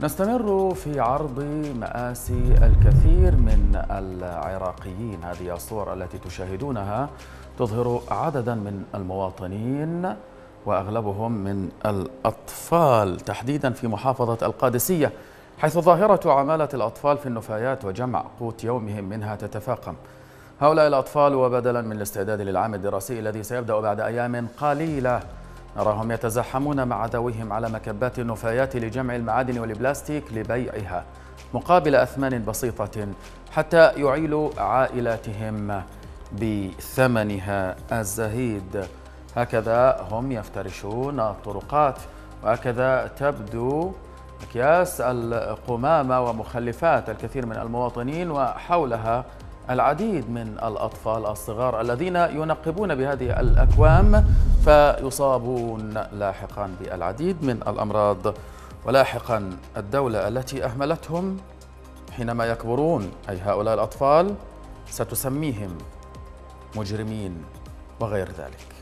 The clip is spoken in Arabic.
نستمر في عرض مآسي الكثير من العراقيين. هذه الصور التي تشاهدونها تظهر عددا من المواطنين وأغلبهم من الأطفال، تحديدا في محافظة القادسية، حيث ظاهرة عمالة الأطفال في النفايات وجمع قوت يومهم منها تتفاقم. هؤلاء الأطفال وبدلا من الاستعداد للعام الدراسي الذي سيبدأ بعد أيام قليلة، نراهم يتزحمون مع ذويهم على مكبات النفايات لجمع المعادن والبلاستيك لبيعها مقابل أثمان بسيطة حتى يعيلوا عائلاتهم بثمنها الزهيد. هكذا هم يفترشون الطرقات، وهكذا تبدو أكياس القمامة ومخلفات الكثير من المواطنين، وحولها العديد من الأطفال الصغار الذين ينقبون بهذه الأكوام فيصابون لاحقا بالعديد من الأمراض، ولاحقا الدولة التي أهملتهم حينما يكبرون، أي هؤلاء الأطفال، ستسميهم مجرمين وغير ذلك.